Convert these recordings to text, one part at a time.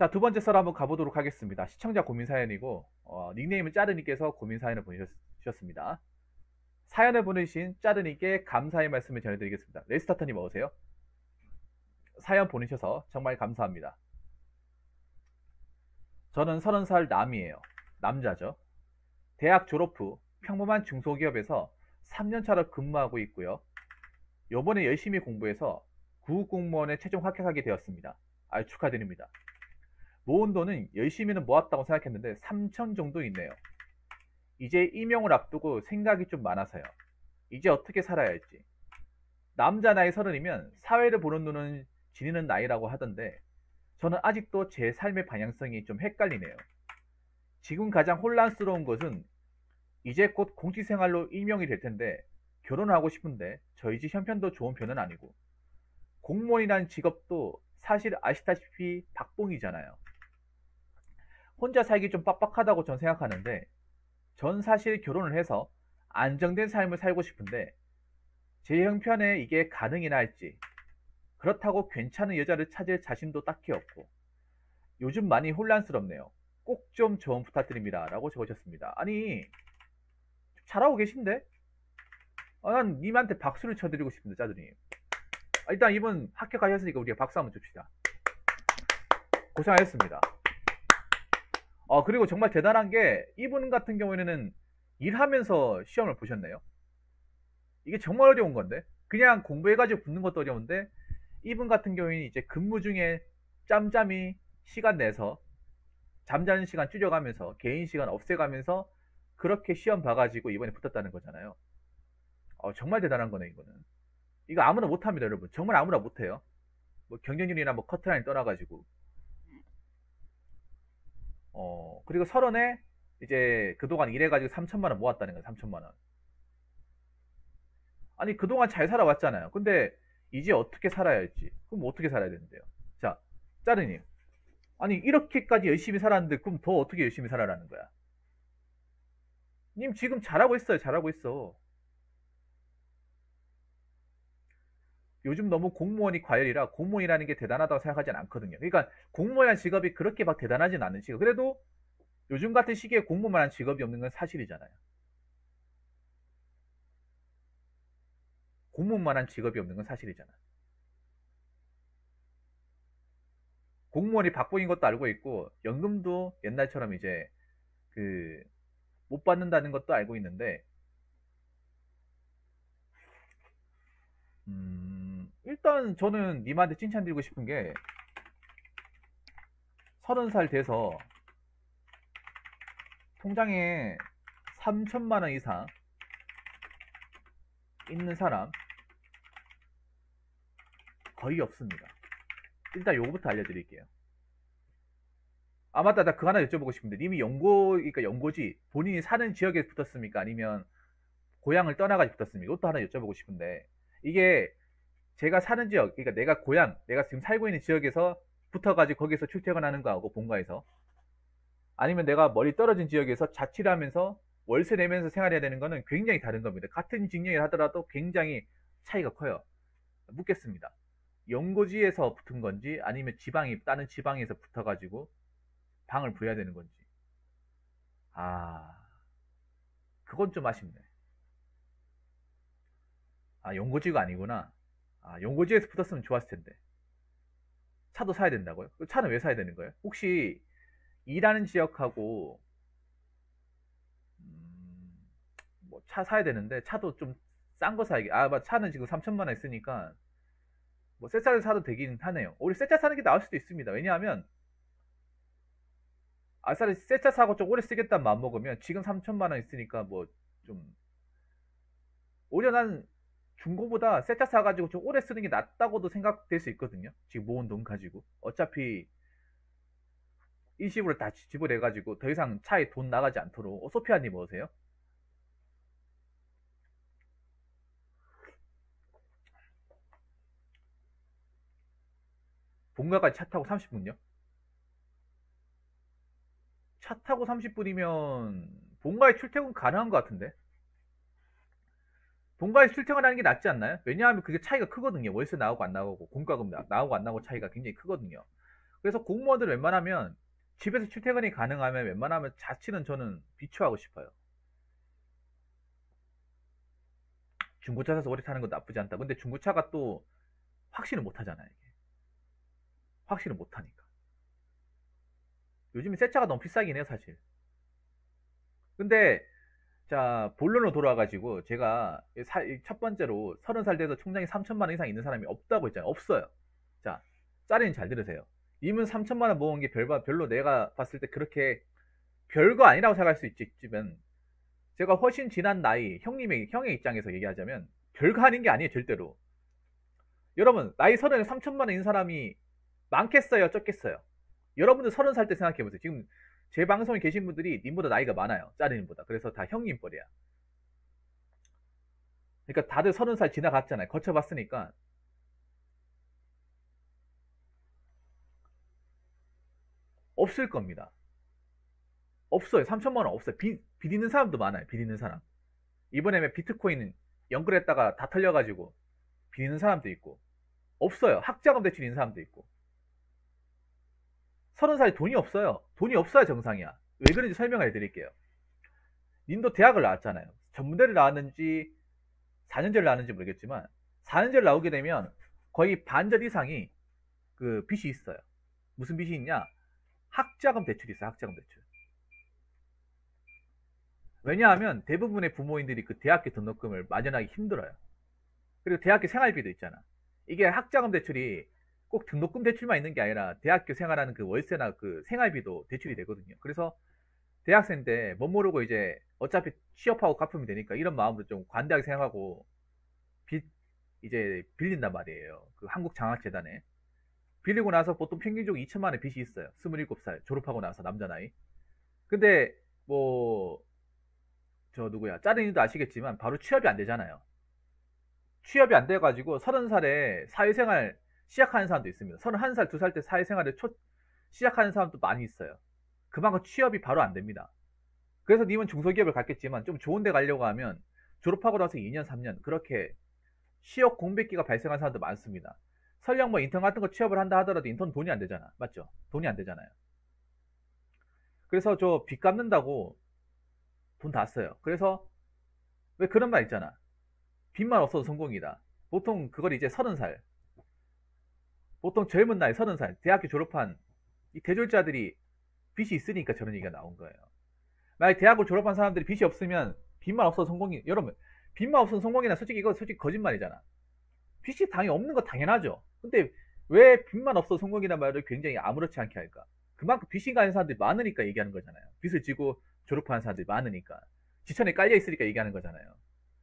자, 두 번째 썰 한번 가보도록 하겠습니다. 시청자 고민 사연이고, 닉네임은 짜르님께서 고민 사연을 보내주셨습니다. 사연을 보내주신 짜르님께 감사의 말씀을 전해드리겠습니다. 레이스타터님 어서오세요. 사연 보내셔서 정말 감사합니다. 저는 30살 남이에요. 남자죠. 대학 졸업 후 평범한 중소기업에서 3년차로 근무하고 있고요. 요번에 열심히 공부해서 구급공무원에 최종 합격하게 되었습니다. 아유, 축하드립니다. 모은 돈은 열심히는 모았다고 생각했는데 3천 정도 있네요. 이제 임용을 앞두고 생각이 좀 많아서요. 이제 어떻게 살아야 할지. 남자 나이 30이면 사회를 보는 눈은 지니는 나이라고 하던데 저는 아직도 제 삶의 방향성이 좀 헷갈리네요. 지금 가장 혼란스러운 것은 이제 곧 공직생활로 임용이 될 텐데 결혼하고 싶은데 저희 집 형편도 좋은 편은 아니고 공무원이라는 직업도 사실 아시다시피 박봉이잖아요. 혼자 살기 좀 빡빡하다고 전 생각하는데 전 사실 결혼을 해서 안정된 삶을 살고 싶은데 제 형편에 이게 가능이나 할지 그렇다고 괜찮은 여자를 찾을 자신도 딱히 없고 요즘 많이 혼란스럽네요. 꼭 좀 조언 부탁드립니다. 라고 적으셨습니다. 아니 잘하고 계신데? 난 님한테 박수를 쳐드리고 싶은데 짜드님. 일단 이분 합격하셨으니까 우리가 박수 한번 줍시다. 고생하셨습니다. 그리고 정말 대단한 게 이분 같은 경우에는 일하면서 시험을 보셨네요. 이게 정말 어려운 건데 그냥 공부해가지고 붙는 것도 어려운데 이분 같은 경우에는 이제 근무 중에 짬짬이 시간 내서 잠자는 시간 줄여가면서 개인 시간 없애가면서 그렇게 시험 봐가지고 이번에 붙었다는 거잖아요. 정말 대단한 거네 이거는. 이거 아무나 못합니다 여러분. 정말 아무나 못해요. 뭐 경쟁률이나 뭐 커트라인 떠나가지고. 그리고 30에 이제 그동안 일해가지고 3천만 원 모았다는 거예요. 3천만 원. 아니 그동안 잘 살아왔잖아요. 근데 이제 어떻게 살아야 할지. 그럼 어떻게 살아야 되는데요? 자, 짜르님. 아니 이렇게까지 열심히 살았는데 그럼 더 어떻게 열심히 살아라는 거야? 님 지금 잘하고 있어요. 잘하고 있어. 요즘 너무 공무원이 과열이라 공무원이라는 게 대단하다고 생각하진 않거든요. 그러니까 공무원이라는 직업이 그렇게 막 대단하진 않은 직업. 그래도 요즘 같은 시기에 공무원이라는 직업이 없는 건 사실이잖아요. 공무원만한 직업이 없는 건 사실이잖아. 공무원이 박봉인 것도 알고 있고 연금도 옛날처럼 이제 그 못 받는다는 것도 알고 있는데 일단 저는 님한테 칭찬드리고 싶은 게 30살 돼서 통장에 3천만 원 이상 있는 사람 거의 없습니다. 일단 요거부터 알려드릴게요. 맞다. 나 그거 하나 여쭤보고 싶은데 님이 그러니까 연고지 본인이 사는 지역에 붙었습니까? 아니면 고향을 떠나가지고 붙었습니까? 이것도 하나 여쭤보고 싶은데 이게 제가 사는 지역, 그러니까 내가 지금 살고 있는 지역에서 붙어가지고 거기서 출퇴근하는 거하고 본가에서 아니면 내가 멀리 떨어진 지역에서 자취를 하면서 월세 내면서 생활해야 되는 거는 굉장히 다른 겁니다. 같은 직렬을 하더라도 굉장히 차이가 커요. 묻겠습니다. 연고지에서 붙은 건지 아니면 다른 지방에서 붙어가지고 방을 구해야 되는 건지. 아, 그건 좀 아쉽네. 연고지가 아니구나. 연고지에서 붙었으면 좋았을 텐데. 차도 사야 된다고요? 차는 왜 사야 되는 거예요? 혹시 일하는 지역하고 뭐 차 사야 되는데 차도 좀 싼 거 사야겠. 차는 지금 3천만 원 있으니까 뭐 새 차를 사도 되긴 하네요. 오히려 새 차 사는 게 나을 수도 있습니다. 왜냐하면 아싸리 새 차 사고 좀 오래 쓰겠다는 마음 먹으면 지금 3천만 원 있으니까 뭐 좀 오히려 난 중고보다 새 차 사가지고 좀 오래 쓰는 게 낫다고도 생각될 수 있거든요. 지금 모은 돈 가지고 어차피 일시불로 다 지불해가지고 더 이상 차에 돈 나가지 않도록. 소피아님 어서세요. 본가까지 차 타고 30분요? 차 타고 30분이면 본가에 출퇴근 가능한 것 같은데. 본가에 출퇴근하는 게 낫지 않나요? 왜냐하면 그게 차이가 크거든요. 월세 나오고 안 나오고 공과금 나오고 안 나오고 차이가 굉장히 크거든요. 그래서 공무원들은 웬만하면 집에서 출퇴근이 가능하면 웬만하면 자취는 저는 비추하고 싶어요. 중고차 사서 오래 타는 건 나쁘지 않다. 근데 중고차가 또 확신을 못 하잖아요. 이게. 확신을 못 하니까. 요즘에 새 차가 너무 비싸긴 해요, 사실. 근데 자, 본론으로 돌아와가지고 제가 첫 번째로 30살 돼서 총장이 3천만 원 이상 있는 사람이 없다고 했잖아요. 없어요. 자, 짜리는 잘 들으세요. 님은 3천만 원 모은 게 별로 내가 봤을 때 그렇게 별거 아니라고 생각할 수 있지만 제가 훨씬 지난 나이, 형의 입장에서 얘기하자면 별거 아닌 게 아니에요, 절대로. 여러분, 나이 30에 3천만 원 있는 사람이 많겠어요, 적겠어요? 여러분들 30살 때 생각해보세요. 지금 제 방송에 계신 분들이 님보다 나이가 많아요. 짜리님보다. 그래서 다 형님 뻘이야. 그러니까 다들 30살 지나갔잖아요. 거쳐봤으니까. 없을 겁니다. 없어요. 3천만 원 없어요. 빚 있는 사람도 많아요. 빚 있는 사람. 이번에 비트코인 연끌했다가 다 털려가지고 빚 있는 사람도 있고. 없어요. 학자금 대출 있는 사람도 있고. 30살에 돈이 없어요. 돈이 없어야 정상이야. 왜 그런지 설명을 해드릴게요. 님도 대학을 나왔잖아요. 전문대를 나왔는지 4년제를 나왔는지 모르겠지만 4년제를 나오게 되면 거의 반절 이상이 그 빚이 있어요. 무슨 빚이 있냐? 학자금 대출이 있어요. 학자금 대출. 왜냐하면 대부분의 부모님들이 그 대학교 등록금을 마련하기 힘들어요. 그리고 대학교 생활비도 있잖아. 이게 학자금 대출이 꼭 등록금 대출만 있는 게 아니라 대학교 생활하는 그 월세나 그 생활비도 대출이 되거든요. 그래서 대학생 때 못 모르고 이제 어차피 취업하고 갚으면 되니까 이런 마음으로 좀 관대하게 생각하고 빚 이제 빌린단 말이에요. 그 한국장학재단에. 빌리고 나서 보통 평균적으로 2천만 원 빚이 있어요. 27살 졸업하고 나서 남자 나이. 근데 뭐 저 누구야 짜르니도 아시겠지만 바로 취업이 안 되잖아요. 취업이 안 돼가지고 30살에 사회생활 시작하는 사람도 있습니다. 31살, 2살 때 사회생활을 시작하는 사람도 많이 있어요. 그만큼 취업이 바로 안 됩니다. 그래서 님은 중소기업을 갔겠지만 좀 좋은 데 가려고 하면 졸업하고 나서 2년, 3년 그렇게 취업 공백기가 발생한 사람도 많습니다. 설령 뭐 인턴 같은 거 취업을 한다 하더라도 인턴 돈이 안 되잖아. 맞죠? 돈이 안 되잖아요. 그래서 저 빚 갚는다고 돈 다 써요. 그래서 왜 그런 말 있잖아. 빚만 없어도 성공이다. 보통 그걸 이제 30살. 보통 젊은 나이 30살. 대학교 졸업한 이 대졸자들이 빚이 있으니까 저런 얘기가 나온 거예요. 만약 대학을 졸업한 사람들이 빚이 없으면 빚만 없어도 성공이, 여러분, 빚만 없어도 성공이나 솔직히 이거 솔직히 거짓말이잖아. 빚이 당연히 없는 거 당연하죠. 근데 왜 빚만 없어도 성공이란 말을 굉장히 아무렇지 않게 할까? 그만큼 빚이 가는 사람들이 많으니까 얘기하는 거잖아요. 빚을 지고 졸업하는 사람들이 많으니까. 지천에 깔려 있으니까 얘기하는 거잖아요.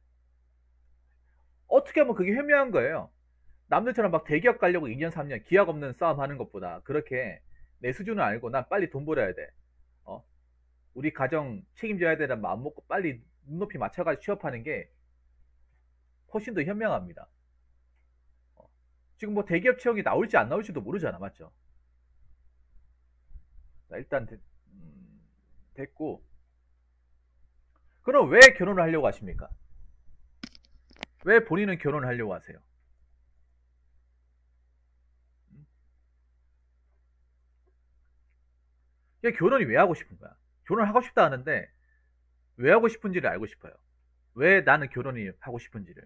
어떻게 하면 그게 현명한 거예요. 남들처럼 막 대기업 가려고 2년 3년 기약 없는 싸움 하는 것보다 그렇게 내 수준을 알고 난 빨리 돈 벌어야 돼. 어? 우리 가정 책임져야 되는 마음 먹고 빨리 눈높이 맞춰가지고 취업하는 게 훨씬 더 현명합니다. 지금 뭐 대기업 채용이 나올지 안 나올지도 모르잖아. 맞죠? 자, 일단 됐고. 그럼 왜 결혼을 하려고 하십니까? 왜 본인은 결혼을 하려고 하세요? 결혼이 왜 하고 싶은 거야? 결혼하고 싶다 하는데 왜 하고 싶은지를 알고 싶어요. 왜 나는 결혼이 하고 싶은지를.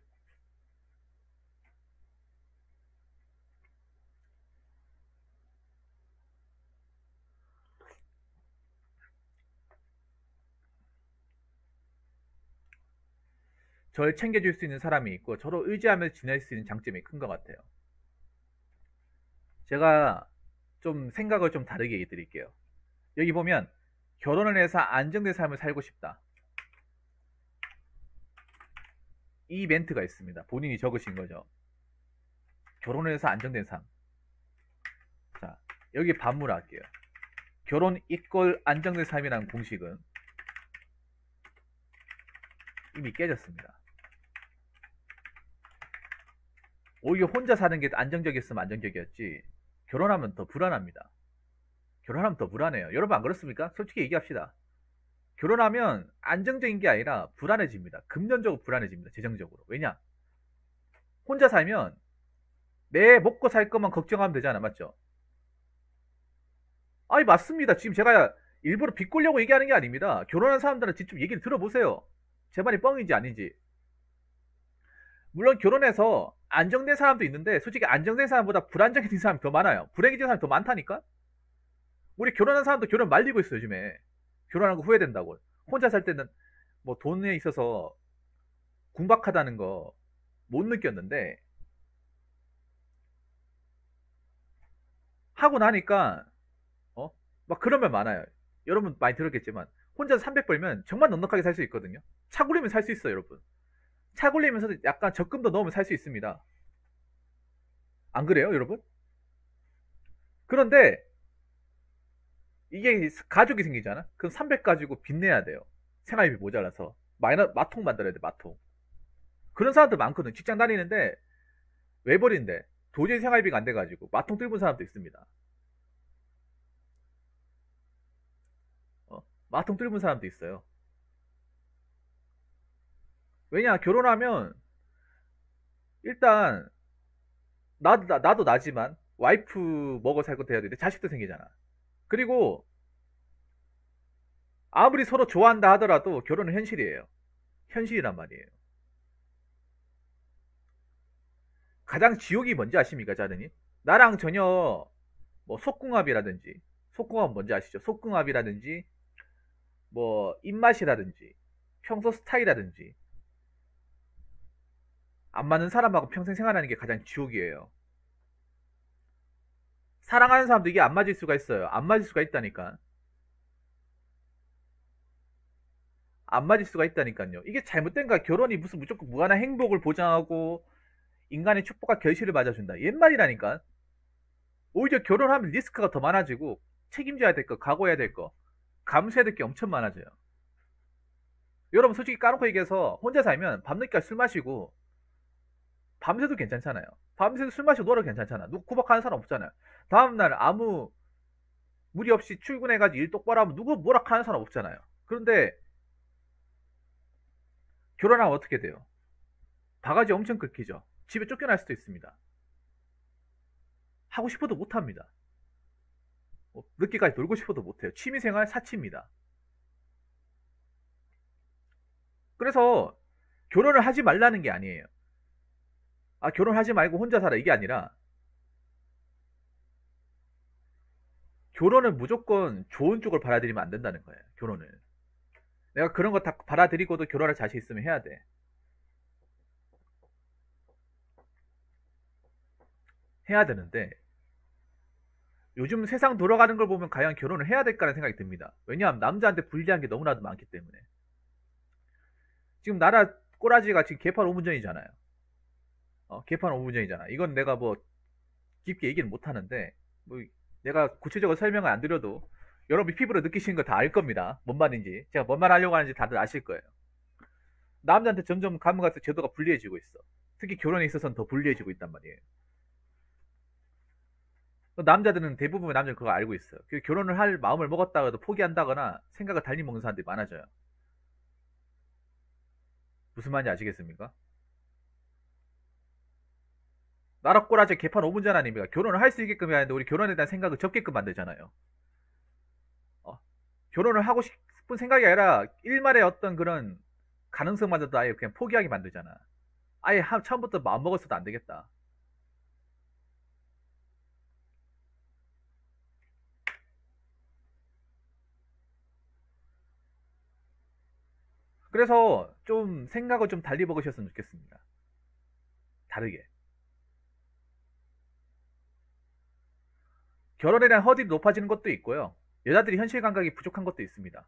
저를 챙겨줄 수 있는 사람이 있고 저로 의지하며 지낼 수 있는 장점이 큰 것 같아요. 제가 좀 생각을 좀 다르게 얘기 드릴게요. 여기 보면 결혼을 해서 안정된 삶을 살고 싶다. 이 멘트가 있습니다. 본인이 적으신 거죠. 결혼을 해서 안정된 삶. 자, 여기 반문할게요. 결혼 이꼴 안정된 삶이라는 공식은 이미 깨졌습니다. 오히려 혼자 사는 게 안정적이었으면 안정적이었지 결혼하면 더 불안합니다. 결혼하면 더 불안해요. 여러분 안 그렇습니까? 솔직히 얘기합시다. 결혼하면 안정적인 게 아니라 불안해집니다. 금전적으로 불안해집니다. 재정적으로. 왜냐? 혼자 살면 내 먹고 살 것만 걱정하면 되잖아. 맞죠? 아니, 맞습니다. 지금 제가 일부러 비꼬려고 얘기하는 게 아닙니다. 결혼한 사람들은 직접 얘기를 들어보세요. 제 말이 뻥인지 아닌지. 물론 결혼해서 안정된 사람도 있는데 솔직히 안정된 사람보다 불안정해진 사람이 더 많아요. 불행해진 사람이 더 많다니까? 우리 결혼한 사람도 결혼 말리고 있어요, 요즘에. 결혼한 거 후회된다고. 혼자 살 때는 뭐 돈에 있어서 궁박하다는 거 못 느꼈는데 하고 나니까 막 그런 말 많아요. 여러분 많이 들었겠지만 혼자 300 벌면 정말 넉넉하게 살 수 있거든요. 차 굴리면 살 수 있어요, 여러분. 차 굴리면서도 약간 적금도 넣으면 살 수 있습니다. 안 그래요, 여러분? 그런데 이게 가족이 생기잖아? 그럼 300 가지고 빚내야 돼요. 생활비 모자라서. 마통 만들어야 돼, 마통. 그런 사람들 많거든. 직장 다니는데 외벌인데 도저히 생활비가 안 돼가지고 마통 뚫은 사람도 있습니다. 마통 뚫은 사람도 있어요. 왜냐, 결혼하면 일단 나도 나지만 와이프 먹어 살고 돼야 되는데 자식도 생기잖아. 그리고 아무리 서로 좋아한다 하더라도 결혼은 현실이에요. 현실이란 말이에요. 가장 지옥이 뭔지 아십니까, 자르니? 나랑 전혀 뭐 속궁합이라든지, 속궁합 뭔지 아시죠? 속궁합이라든지 뭐 입맛이라든지 평소 스타일이라든지 안 맞는 사람하고 평생 생활하는 게 가장 지옥이에요. 사랑하는 사람도 이게 안 맞을 수가 있어요. 안 맞을 수가 있다니까. 안 맞을 수가 있다니까요. 이게 잘못된가? 결혼이 무슨 무조건 무한한 행복을 보장하고 인간의 축복과 결실을 맞아준다. 옛말이라니까. 오히려 결혼하면 리스크가 더 많아지고 책임져야 될 거, 각오해야 될 거, 감수해야 될 게 엄청 많아져요. 여러분 솔직히 까놓고 얘기해서 혼자 살면 밤늦게까지 술 마시고 밤새도 괜찮잖아요. 밤새도 술 마시고 놀아도 괜찮잖아. 누구 구박하는 사람 없잖아요. 다음날 아무 무리 없이 출근해가지고 일 똑바로 하면 누구 뭐라 하는 사람 없잖아요. 그런데 결혼하면 어떻게 돼요? 바가지 엄청 긁히죠. 집에 쫓겨날 수도 있습니다. 하고 싶어도 못합니다. 늦게까지 놀고 싶어도 못해요. 취미생활 사치입니다. 그래서 결혼을 하지 말라는 게 아니에요. 아, 결혼하지 말고 혼자 살아 이게 아니라 결혼을 무조건 좋은 쪽을 받아들이면 안 된다는 거예요. 결혼을. 내가 그런 거 다 받아들이고도 결혼할 자신 있으면 해야 돼. 해야 되는데 요즘 세상 돌아가는 걸 보면 과연 결혼을 해야 될까라는 생각이 듭니다. 왜냐하면 남자한테 불리한 게 너무나도 많기 때문에. 지금 나라 꼬라지가 지금 개판 5분 전이잖아요. 개판 5분 전이잖아. 이건 내가 뭐 깊게 얘기는 못 하는데 뭐 내가 구체적으로 설명을 안 드려도 여러분이 피부로 느끼시는 거 다 알 겁니다. 뭔 말인지. 제가 뭔 말 하려고 하는지 다들 아실 거예요. 남자한테 점점 가면 갈수록 제도가 불리해지고 있어. 특히 결혼에 있어서는 더 불리해지고 있단 말이에요. 남자들은 대부분의 남자는 그거 알고 있어요. 결혼을 할 마음을 먹었다가도 포기한다거나 생각을 달리 먹는 사람들이 많아져요. 무슨 말인지 아시겠습니까? 나라 꼬라지 개판 5분 전 아닙니까? 결혼을 할 수 있게끔 해야 하는데 우리 결혼에 대한 생각을 적게끔 만들잖아요. 어, 결혼을 하고 싶은 생각이 아니라 일말의 어떤 그런 가능성마저도 아예 그냥 포기하게 만들잖아. 아예 처음부터 마음 먹었어도 안 되겠다. 그래서 좀 생각을 좀 달리 먹으셨으면 좋겠습니다. 다르게. 결혼에 대한 허들이 높아지는 것도 있고요. 여자들이 현실 감각이 부족한 것도 있습니다.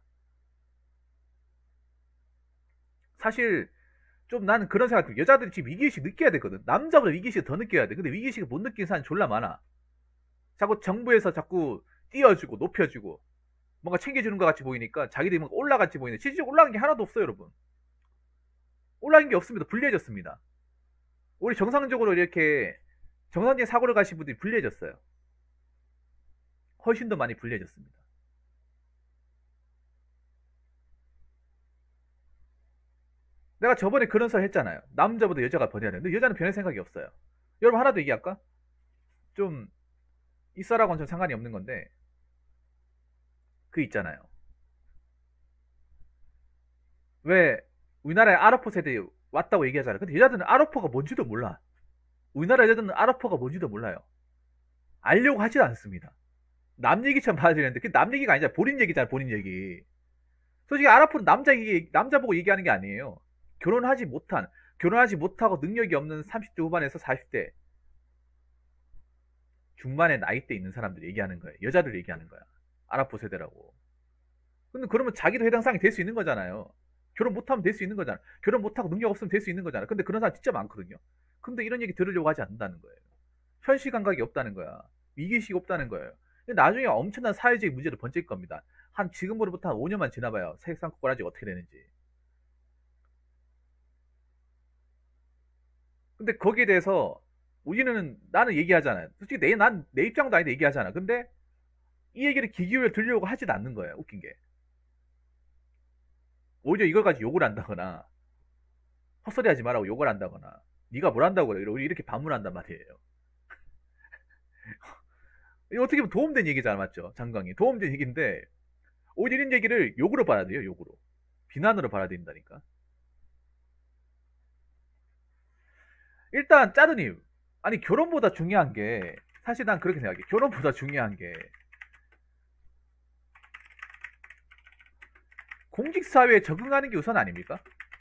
사실 좀 나는 그런 생각 들어요. 여자들이 지금 위기의식 느껴야 되거든. 남자보다 위기의식 더 느껴야 돼. 근데 위기의식을 못 느끼는 사람이 졸라 많아. 자꾸 정부에서 자꾸 띄워주고 높여주고 뭔가 챙겨주는 것 같이 보이니까 자기들이 뭔가 올라같이 보이는데 실질적으로 올라간 게 하나도 없어요, 여러분. 올라간 게 없습니다. 불리해졌습니다. 우리 정상적으로 이렇게 정상적인 사고를 가신 분들이 불리해졌어요. 훨씬 더 많이 불리해졌습니다. 내가 저번에 그런 설 했잖아요. 남자보다 여자가 변해야 되는데 여자는 변할 생각이 없어요. 여러분 하나 더 얘기할까? 좀 이사라고는 좀 상관이 없는 건데 그 있잖아요. 왜 우리나라에 아르포 세대 왔다고 얘기하잖아요. 근데 여자들은 아르포가 뭔지도 몰라. 우리나라 여자들은 아르포가 뭔지도 몰라요. 알려고 하지 않습니다. 남 얘기처럼 받아들이는데 그게 남 얘기가 아니잖아. 본인 얘기잖아, 본인 얘기. 솔직히 아르포는 남자 보고 얘기하는 게 아니에요. 결혼하지 못한, 결혼하지 못하고 능력이 없는 30대 후반에서 40대 중반의 나이대 있는 사람들 얘기하는 거예요. 여자들 얘기하는 거야. 아라포 세대라고. 근데 그러면 자기도 해당 사항이 될 수 있는 거잖아요. 결혼 못하면 될 수 있는 거잖아. 결혼 못하고 능력 없으면 될 수 있는 거잖아. 근데 그런 사람 진짜 많거든요. 근데 이런 얘기 들으려고 하지 않는다는 거예요. 현실 감각이 없다는 거야. 위기의식이 없다는 거예요. 근데 나중에 엄청난 사회적인 문제로 번질 겁니다. 한 지금으로부터 한 5년만 지나봐요. 세상 꼬라지가 어떻게 되는지. 근데 거기에 대해서 우리는 나는 얘기하잖아요. 솔직히 난 내 입장도 아닌데 얘기하잖아. 근데 이 얘기를 귀 기울여 들으려고 하지도 않는 거예요. 웃긴 게. 오히려 이걸 가지고 욕을 한다거나 헛소리 하지 말라고 욕을 한다거나 네가 뭘 한다고 그래. 우리 이렇게 반문한단 말이에요. 이거 어떻게 보면 도움된 얘기잖아. 맞죠? 장강이. 도움된 얘기인데 오히려 이런 얘기를 욕으로 받아들여요. 욕으로. 비난으로 받아들인다니까. 일단 짜르님. 아니 결혼보다 중요한 게 사실 난 그렇게 생각해. 결혼보다 중요한 게 공직사회에 적응하는 게 우선 아닙니까?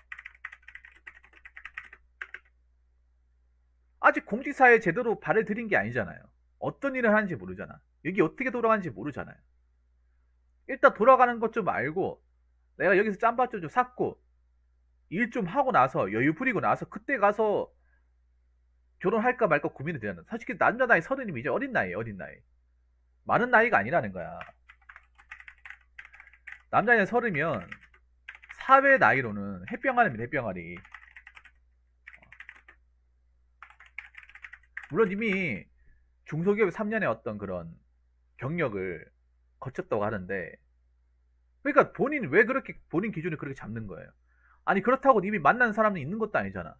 아직 공직사회에 제대로 발을 들인 게 아니잖아요. 어떤 일을 하는지 모르잖아. 여기 어떻게 돌아가는지 모르잖아요. 일단 돌아가는 것 좀 알고 내가 여기서 짬밥 좀 샀고 일 좀 하고 나서 여유 부리고 나서 그때 가서 결혼할까 말까 고민이 되잖아. 솔직히 남자 나이 30이면 이제 어린 나이에요. 어린 나이. 많은 나이가 아니라는 거야. 남자 나이 30이면 사회 나이로는 햇병아리입니다. 햇병아리. 물론 이미 중소기업 3년의 어떤 그런 경력을 거쳤다고 하는데 그러니까 본인 왜 그렇게 본인 기준을 그렇게 잡는 거예요? 아니 그렇다고 이미 만난 사람이 있는 것도 아니잖아.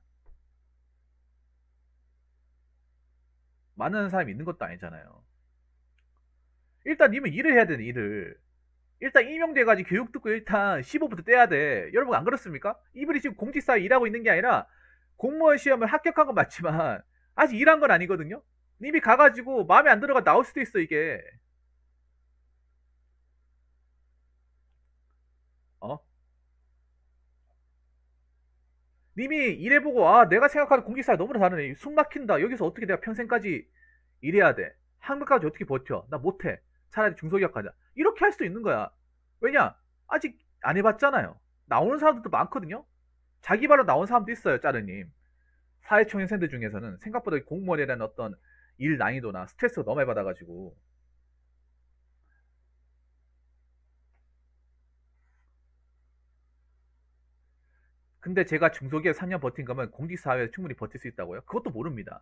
만나는 사람이 있는 것도 아니잖아요. 일단 님은 일을 해야 되는 일을 일단 임용돼가지고 교육 듣고 일단 15부터 떼야 돼. 여러분 안 그렇습니까? 이분이 지금 공직사회 일하고 있는 게 아니라 공무원 시험을 합격한 건 맞지만 아직 일한 건 아니거든요. 님이 가가지고 마음에 안 들어가 나올 수도 있어 이게. 어? 님이 일해보고 아 내가 생각하는 공직사회 너무나 다르네. 숨 막힌다. 여기서 어떻게 내가 평생까지 일해야 돼. 한국까지 어떻게 버텨? 나 못해. 차라리 중소기업 가자. 이렇게 할 수도 있는 거야. 왜냐? 아직 안 해봤잖아요. 나오는 사람들도 많거든요. 자기 발로 나온 사람도 있어요, 짜르님. 사회초년생들 중에서는 생각보다 공무원이라는 어떤 일 난이도나 스트레스가 너무 많이 받아가지고. 근데 제가 중소기업 3년 버틴 거면 공직사회에 충분히 버틸 수 있다고요? 그것도 모릅니다.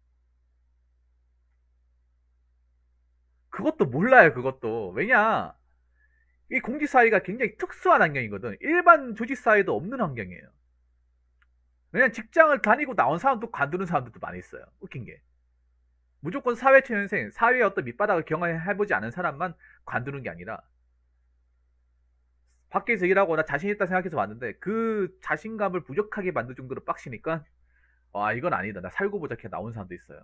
그것도 몰라요, 그것도. 왜냐? 이 공직사회가 굉장히 특수한 환경이거든. 일반 조직사회도 없는 환경이에요. 왜냐면 직장을 다니고 나온 사람도 관두는 사람들도 많이 있어요. 웃긴 게. 무조건 사회초년생, 사회의 어떤 밑바닥을 경험해보지 않은 사람만 관두는 게 아니라 밖에서 일하고 나 자신 있다 생각해서 왔는데 그 자신감을 부족하게 만들 정도로 빡시니까 와 이건 아니다. 나 살고 보자 이렇게 나온 사람도 있어요.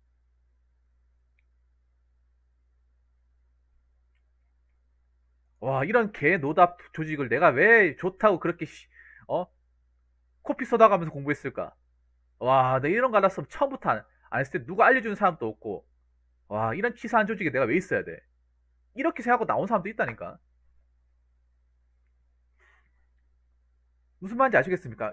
와 이런 개 노답 조직을 내가 왜 좋다고 그렇게 어 코피 쏟아가면서 공부했을까? 와 내가 이런 거 알았으면 처음부터 안 했을 때 누가 알려주는 사람도 없고 와 이런 치사한 조직에 내가 왜 있어야 돼? 이렇게 생각하고 나온 사람도 있다니까. 무슨 말인지 아시겠습니까?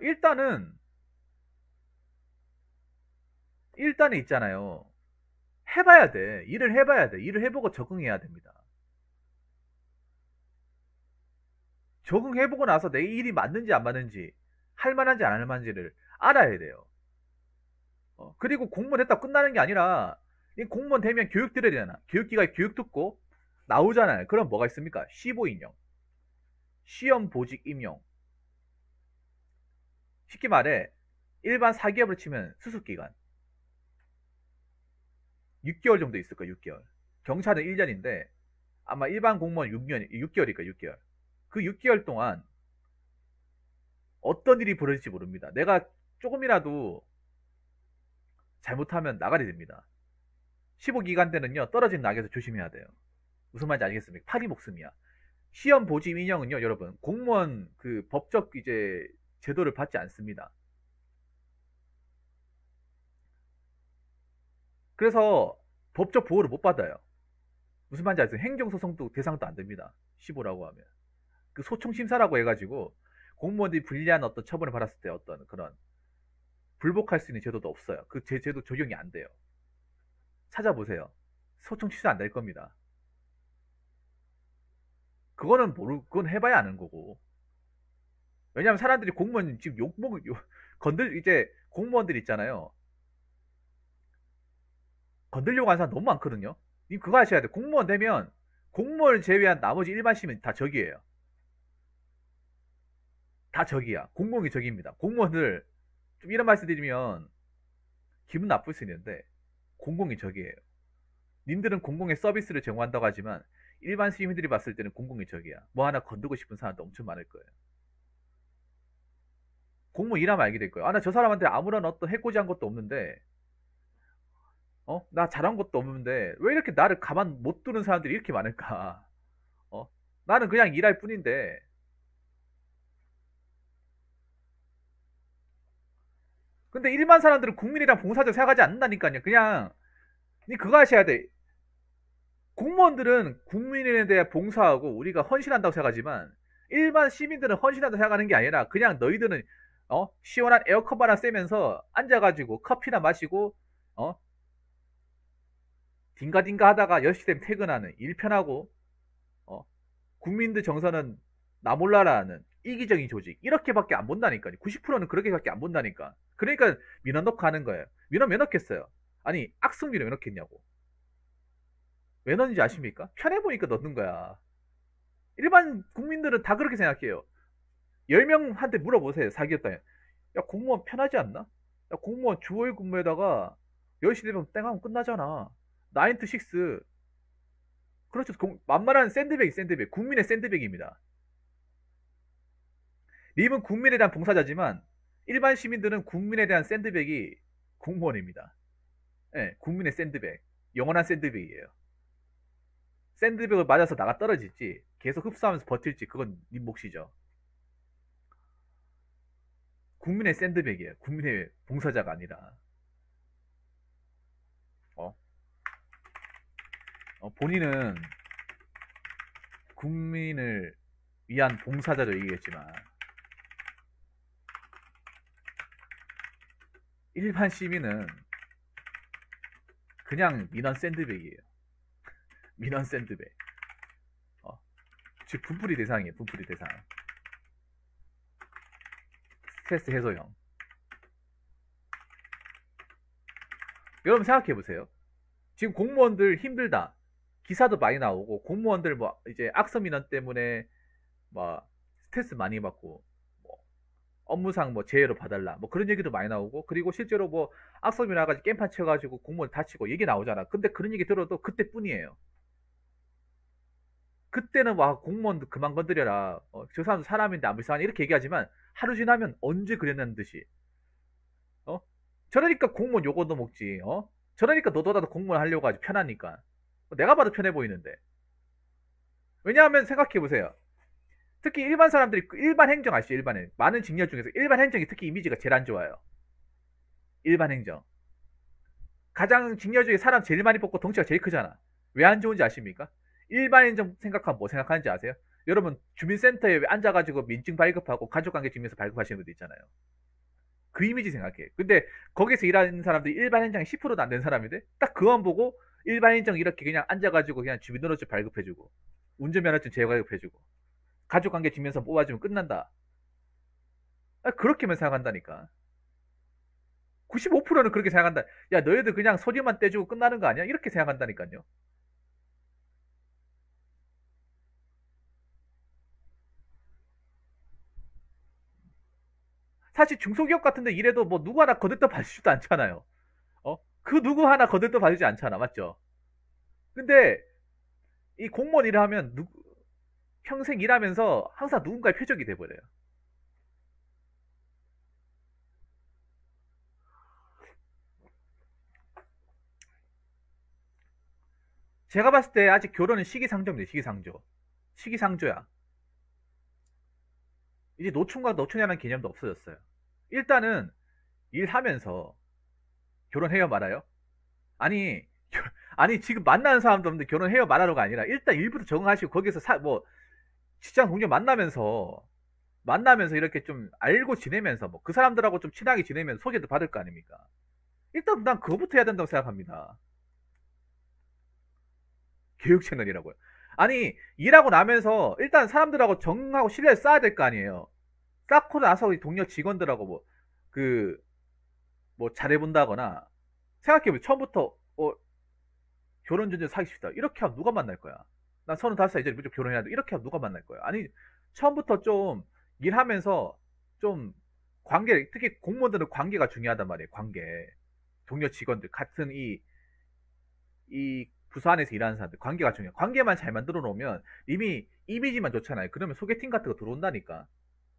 일단은 있잖아요. 해봐야 돼. 일을 해봐야 돼. 일을 해보고 적응해야 됩니다. 적응해보고 나서 내 일이 맞는지 안 맞는지, 할 만한지 안 할 만한지를 알아야 돼요. 그리고 공무원 했다 끝나는 게 아니라, 이 공무원 되면 교육 들어야 되잖아. 교육기관에 교육 듣고 나오잖아요. 그럼 뭐가 있습니까? 15인용, 시험 보직 임용. 쉽게 말해, 일반 사기업을 치면 수습기간. 6개월 정도 있을 거야, 6개월. 경찰은 1년인데, 아마 일반 공무원 6년, 6개월이니까 6개월. 그 6개월 동안 어떤 일이 벌어질지 모릅니다. 내가 조금이라도 잘못하면 나가게 됩니다. 15기간 때는요, 떨어진 낙에서 조심해야 돼요. 무슨 말인지 알겠습니까? 파리 목숨이야. 시험 보직 인형은요, 여러분, 공무원 그 법적 이제 제도를 받지 않습니다. 그래서 법적 보호를 못 받아요. 무슨 말인지 아세요? 행정소송도 대상도 안 됩니다. 15라고 하면. 그 소총심사라고 해가지고 공무원들이 불리한 어떤 처분을 받았을 때 어떤 그런 불복할 수 있는 제도도 없어요. 그 제도 적용이 안 돼요. 찾아보세요. 소총 취소 안 될 겁니다. 그건 해봐야 아는 거고. 왜냐면 사람들이 공무원 지금 이제 공무원들 있잖아요. 건들려고 하는 사람 너무 많거든요. 님 그거 아셔야 돼. 공무원 되면 공무원을 제외한 나머지 일반 시민 다 적이에요. 다 적이야. 공공이 적입니다. 공무원을 좀 이런 말씀 드리면 기분 나쁠 수 있는데 공공이 적이에요. 님들은 공공의 서비스를 제공한다고 하지만 일반 시민들이 봤을 때는 공공이 적이야. 뭐 하나 건들고 싶은 사람도 엄청 많을 거예요. 공무원 일하면 알게 될 거예요. 아, 나 저 사람한테 아무런 어떤 해코지한 것도 없는데, 나 잘한 것도 없는데, 왜 이렇게 나를 가만 못 두는 사람들이 이렇게 많을까? 어? 나는 그냥 일할 뿐인데, 근데 일반 사람들은 국민이랑 봉사적 생각하지 않는다니까요. 그냥, 니 그거 하셔야 돼. 공무원들은 국민에 대해 봉사하고 우리가 헌신한다고 생각하지만, 일반 시민들은 헌신한다고 생각하는 게 아니라, 그냥 너희들은, 시원한 에어컨 하나 쐬면서 앉아가지고 커피나 마시고, 어? 딩가딩가 하다가 10시 되면 퇴근하는 일 편하고, 어? 국민들 정서는 나 몰라라는 이기적인 조직. 이렇게밖에 안 본다니까요. 90%는 그렇게밖에 안 본다니까. 그러니까 민원 넣고 하는 거예요. 민원 왜 넣겠어요? 아니, 악성 민원 왜 넣겠냐고. 왜 넣는지 아십니까? 편해 보니까 넣는 거야. 일반 국민들은 다 그렇게 생각해요. 10명한테 물어보세요. 사기였다. 야, 공무원 편하지 않나? 야, 공무원 주월 근무에다가 10시 되면 땡하면 끝나잖아. 9 to 6. 그렇죠. 만만한 샌드백. 국민의 샌드백입니다. 님은 국민에 대한 봉사자지만 일반 시민들은 국민에 대한 샌드백이 공무원입니다. 네, 국민의 샌드백. 영원한 샌드백이에요. 샌드백을 맞아서 나가 떨어질지 계속 흡수하면서 버틸지 그건 님 몫이죠. 국민의 샌드백이에요. 국민의 봉사자가 아니라. 본인은 국민을 위한 봉사자로 얘기했지만 일반 시민은 그냥 민원 샌드백이에요. 민원 샌드백. 즉 분풀이 대상이에요. 분풀이 대상. 스트레스 해소형. 여러분 생각해보세요. 지금 공무원들 힘들다. 기사도 많이 나오고 공무원들 뭐 이제 악성 민원 때문에 뭐 스트레스 많이 받고 뭐 업무상 뭐 재해로 봐달라 뭐 그런 얘기도 많이 나오고 그리고 실제로 뭐 악성 민원 가지고 깽판 쳐가지고 공무원 다치고 얘기 나오잖아. 근데 그런 얘기 들어도 그때뿐이에요. 그때는 와 공무원도 그만 건드려라. 저 사람도 사람인데 안 불쌍하니 이렇게 얘기하지만 하루 지나면 언제 그랬냐는 듯이 어? 저러니까 공무원 요거도 먹지. 저러니까 너도 나도 공무원 하려고 하지. 편하니까. 내가 봐도 편해 보이는데. 왜냐하면 생각해보세요. 특히 일반 사람들이 일반 행정 아시죠? 일반 행정. 많은 직렬 중에서 일반 행정이 특히 이미지가 제일 안 좋아요. 일반 행정. 가장 직렬 중에 사람 제일 많이 뽑고 덩치가 제일 크잖아. 왜 안 좋은지 아십니까? 일반 행정 생각하면 뭐 생각하는지 아세요? 여러분 주민센터에 앉아가지고 민증 발급하고 가족관계 증명서 발급하시는 분들 있잖아요. 그 이미지 생각해. 근데 거기서 일하는 사람들이 일반 행정이 10%도 안 되는 사람인데 딱 그만 보고 일반 행정 이렇게 그냥 앉아가지고 그냥 주민등록증 발급해주고 운전면허증 재발급해주고 가족관계 증명서 뽑아주면 끝난다. 그렇게만 생각한다니까. 95%는 그렇게 생각한다. 야 너희들 그냥 서류만 떼주고 끝나는 거 아니야? 이렇게 생각한다니까요. 사실 중소기업 같은데 일해도 뭐 누구 하나 거들떠 봐주지도 않잖아요. 그 누구 하나 거들떠 봐주지 않잖아. 맞죠? 근데 이 공무원 일을 하면 평생 일하면서 항상 누군가의 표적이 돼버려요. 제가 봤을 때 아직 결혼은 시기상조입니다. 시기상조. 시기상조야. 이제 노총각 노처녀라는 개념도 없어졌어요. 일단은 일하면서 결혼해요 말아요? 아니 아니 지금 만나는 사람도 없는데 결혼해요 말하러가 아니라 일단 일부터 적응하시고 거기서 뭐 직장 동료 만나면서 이렇게 좀 알고 지내면서 뭐 그 사람들하고 좀 친하게 지내면서 소개도 받을 거 아닙니까? 일단 난 그거부터 해야 된다고 생각합니다. 교육 채널이라고요. 아니 일하고 나면서 일단 사람들하고 정하고 신뢰를 쌓아야 될 거 아니에요. 쌓고 나서 우리 동료 직원들하고 그 뭐 잘해본다거나 생각해보면 처음부터 결혼 전제 사귀십시다 이렇게 하면 누가 만날 거야? 난 35살 이제 무조건 결혼해야 돼 이렇게 하면 누가 만날 거야? 아니 처음부터 좀 일하면서 좀 관계, 특히 공무원들은 관계가 중요하단 말이에요. 관계, 동료 직원들 같은 이 부서 안에서 일하는 사람들 관계가 중요해. 관계만 잘 만들어 놓으면 이미 이미지만 좋잖아요. 그러면 소개팅 같은 거 들어온다니까.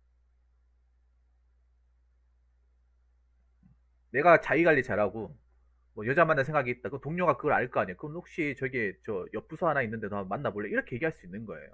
내가 자기 관리 잘하고 뭐 여자 만날 생각이 있다. 그 동료가 그걸 알 거 아니에요. 그럼 혹시 저기 저 옆 부서 하나 있는데 너 만나볼래? 이렇게 얘기할 수 있는 거예요.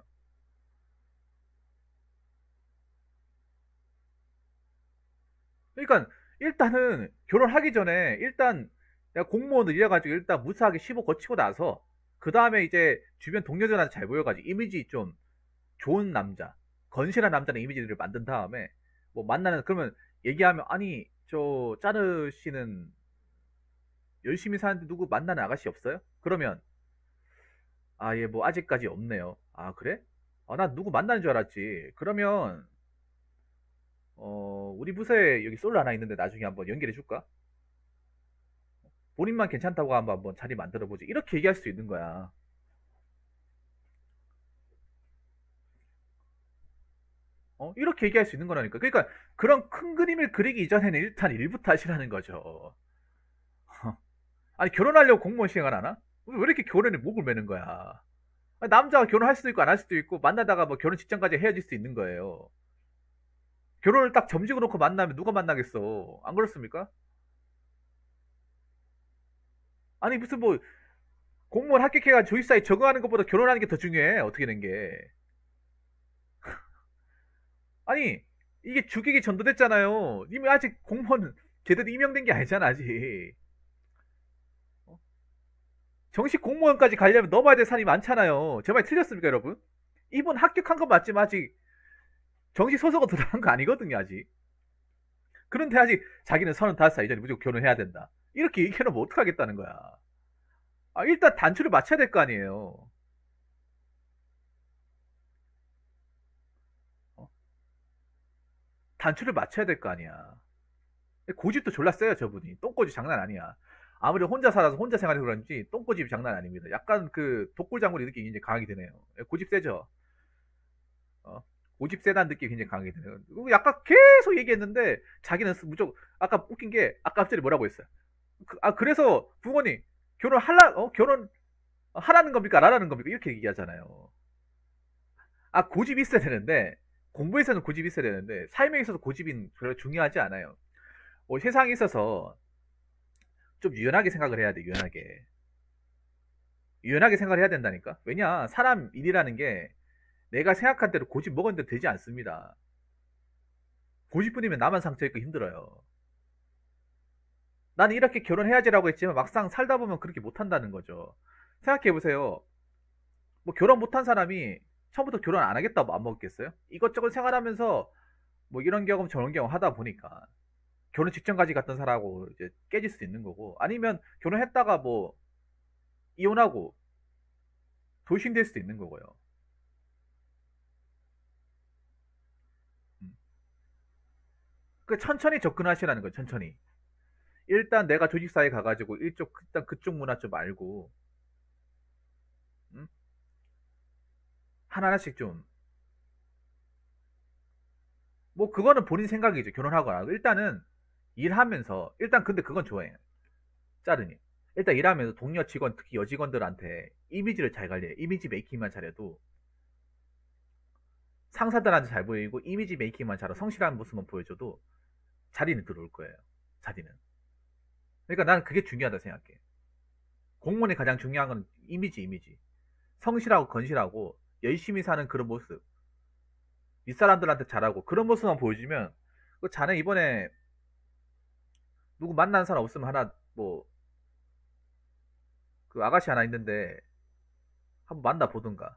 그러니까 일단은 결혼하기 전에 일단 내가 공무원을 이래가지고 일단 무사하게 시보 거치고 나서 그 다음에 이제 주변 동료들한테 잘 보여가지고 이미지 좀 좋은 남자, 건실한 남자는 이미지를 만든 다음에 뭐 만나는 그러면 얘기하면 아니 저 짜르 씨는 열심히 사는데 누구 만나는 아가씨 없어요? 그러면 아 예 뭐 아직까지 없네요. 아 그래? 난 누구 만나는 줄 알았지. 그러면 우리 부서에 여기 솔로 하나 있는데 나중에 한번 연결해 줄까? 본인만 괜찮다고 하면 한번 자리 만들어 보지. 이렇게 얘기할 수 있는 거야. 이렇게 얘기할 수 있는 거라니까. 그러니까 그런 큰 그림을 그리기 이전에는 일단 일부터 하시라는 거죠. 아니 결혼하려고 공무원 시행을 하나? 왜 이렇게 결혼에 목을 매는 거야? 아니, 남자가 결혼할 수도 있고 안 할 수도 있고 만나다가 뭐 결혼 직전까지 헤어질 수 있는 거예요. 결혼을 딱 점지고 놓고 만나면 누가 만나겠어? 안 그렇습니까? 아니 무슨 뭐 공무원 합격해가 조입사에 적응하는 것보다 결혼하는 게 더 중요해. 어떻게 된 게? 아니 이게 주객이 전도됐잖아요. 이미 아직 공무원 제대로 임명된 게 아니잖아 아직. 어? 정식 공무원까지 가려면 넘어야 될 산이 많잖아요. 제 말 틀렸습니까 여러분? 이분 합격한 건 맞지만 아직 정식 소속으로 들어간 거 아니거든요 아직. 그런데 아직 자기는 35살 이전에 무조건 결혼해야 된다. 이렇게 얘기하면 어떡하겠다는 거야. 일단 단추를 맞춰야 될 거 아니에요. 어? 단추를 맞춰야 될 거 아니야. 고집도 졸라 세요 저분이. 똥꼬집 장난 아니야. 아무리 혼자 살아서 혼자 생활해서 그런지 똥꼬집이 장난 아닙니다. 약간 그 독골장군의 느낌이 굉장히 강하게 드네요. 고집 세죠. 어? 고집 세다는 느낌이 굉장히 강하게 드네요. 약간 계속 얘기했는데 자기는 무조건 아까 웃긴 게 아까 앞전에 뭐라고 했어요. 그래서 부모님 결혼 하라는 겁니까? 안 하라는 겁니까? 이렇게 얘기하잖아요. 고집이 있어야 되는데 공부에서는 고집이 있어야 되는데 삶에 있어서 고집이 별로 중요하지 않아요. 세상에 있어서 좀 유연하게 생각을 해야 돼. 유연하게 생각을 해야 된다니까. 왜냐 사람 일이라는 게 내가 생각한 대로 고집 먹은 대로 되지 않습니다. 고집뿐이면 나만 상처 입고 힘들어요. 나는 이렇게 결혼해야지라고 했지만 막상 살다 보면 그렇게 못한다는 거죠. 생각해보세요. 뭐 결혼 못한 사람이 처음부터 결혼 안 하겠다고 안 먹겠어요? 이것저것 생활하면서 뭐 이런 경험 저런 경험 하다 보니까 결혼 직전까지 갔던 사람하고 이제 깨질 수 있는 거고, 아니면 결혼했다가 뭐 이혼하고 돌싱될 수도 있는 거고요. 음. 그 천천히 접근하시라는 거예요. 천천히. 일단 내가 조직사에 가가지고 일단 그쪽 문화 좀 알고, 음? 하나하나씩 좀, 뭐 그거는 본인 생각이죠. 결혼하거나 일단은 일하면서 일단 근데 그건 좋아해요. 짜르니. 일단 일하면서 동료 직원, 특히 여직원들한테 이미지를 잘 관리해. 이미지 메이킹만 잘해도 상사들한테 잘 보이고 이미지 메이킹만 잘하고 성실한 모습만 보여줘도 자리는 들어올 거예요. 자리는. 그러니까 나는 그게 중요하다 생각해. 공무원이 가장 중요한 건 이미지. 성실하고 건실하고 열심히 사는 그런 모습. 윗사람들한테 잘하고 그런 모습만 보여주면 그 자네 이번에 누구 만나는 사람 없으면 하나 뭐 그 아가씨 하나 있는데 한번 만나 보든가.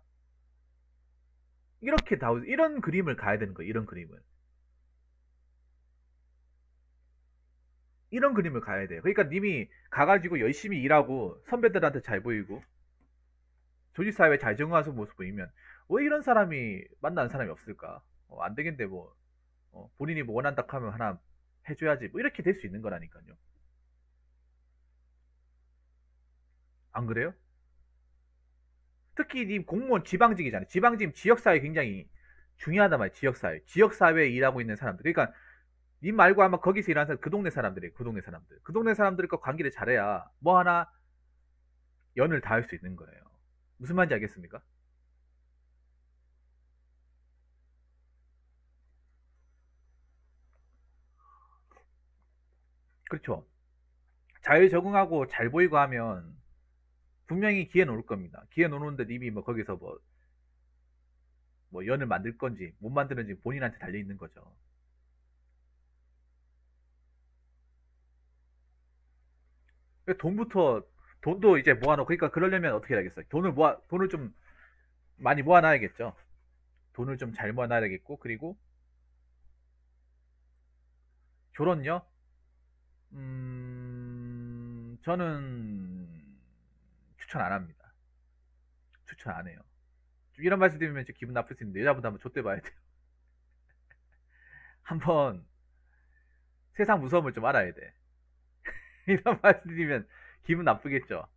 이렇게 다 이런 그림을 가야 되는 거예요. 이런 그림을 가야 돼요. 그러니까 님이 가가지고 열심히 일하고 선배들한테 잘 보이고 조직사회에 잘 적응하는 모습 보이면 왜 이런 사람이 만나는 사람이 없을까? 안 되겠는데 뭐 본인이 뭐 원한다 하면 하나 해줘야지 뭐 이렇게 될 수 있는 거라니까요. 안 그래요? 특히 님 공무원 지방직이잖아요. 지방직 지역사회 굉장히 중요하단 말이에요. 지역사회에 일하고 있는 사람들. 그러니까 님 말고 아마 거기서 일하는 사람 그 동네 사람들이에요. 그 동네 사람들. 그 동네 사람들과 관계를 잘해야 뭐 하나 연을 닿을 수 있는 거예요. 무슨 말인지 알겠습니까? 그렇죠. 잘 적응하고 잘 보이고 하면 분명히 기회는 올 겁니다. 기회는 오는데 님이 뭐 거기서 뭐 연을 만들 건지 못 만드는지 본인한테 달려 있는 거죠. 돈부터 돈도 이제 모아놓고 그러니까 그러려면 어떻게 해야겠어요? 돈을 좀 많이 모아놔야겠죠. 돈을 좀 잘 모아놔야겠고 그리고 결혼요? 저는 추천 안 합니다. 추천 안 해요. 이런 말씀 드리면 기분 나쁠 수 있는데 여자분도 한번 좆대 봐야 돼요. 한번 세상 무서움을 좀 알아야 돼. 이런 말씀 드리면 기분 나쁘겠죠.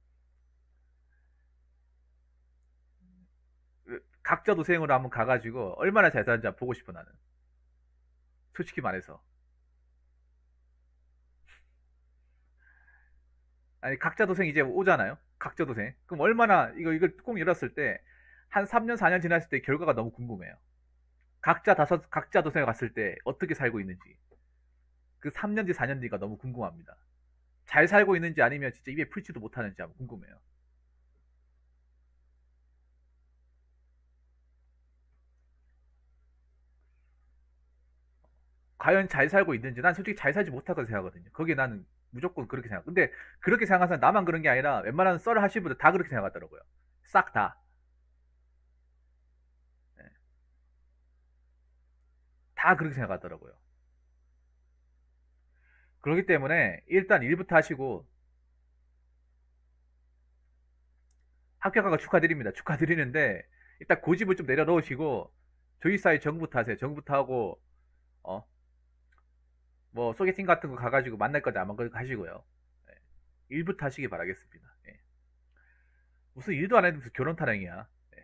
각자 도생으로 한번 가가지고 얼마나 잘 사는지 보고 싶어 나는. 솔직히 말해서. 아니 각자 도생 이제 오잖아요. 각자 도생. 그럼 얼마나 이걸 뚜껑 열었을 때 한 3년 4년 지났을 때 결과가 너무 궁금해요. 각자 도생에 갔을 때 어떻게 살고 있는지. 그 3년 뒤 4년 뒤가 너무 궁금합니다. 잘 살고 있는지 아니면 진짜 입에 풀지도 못하는지 한번 궁금해요. 과연 잘 살고 있는지 난 솔직히 잘 살지 못하고 생각하거든요. 거기에 나는 무조건 그렇게 생각. 근데 그렇게 생각하는 사람 나만 그런 게 아니라 웬만한 썰을 하시는 분들 다 그렇게 생각하더라고요. 싹 다. 네. 다 그렇게 생각하더라고요. 그렇기 때문에 일단 일부터 하시고 합격한 거 축하드립니다. 축하드리는데 일단 고집을 좀 내려놓으시고 조이 사이 정부터 하세요. 정부터 하고 어 뭐 소개팅 같은 거 가가지고 만날 거지 안 만날 거 하시고요. 네. 일부터 하시기 바라겠습니다. 네. 무슨 일도 안 했는데 무슨 결혼 타령이야. 네.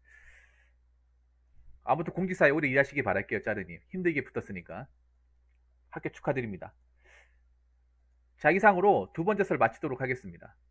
아무튼 공직사회 오래 일하시기 바랄게요, 짜르님. 힘들게 붙었으니까. 합격 축하드립니다. 자, 이상으로 두 번째 설 마치도록 하겠습니다.